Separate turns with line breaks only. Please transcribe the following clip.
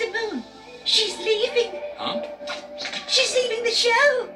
Mr. Moon, she's leaving.
Huh?
She's leaving the show.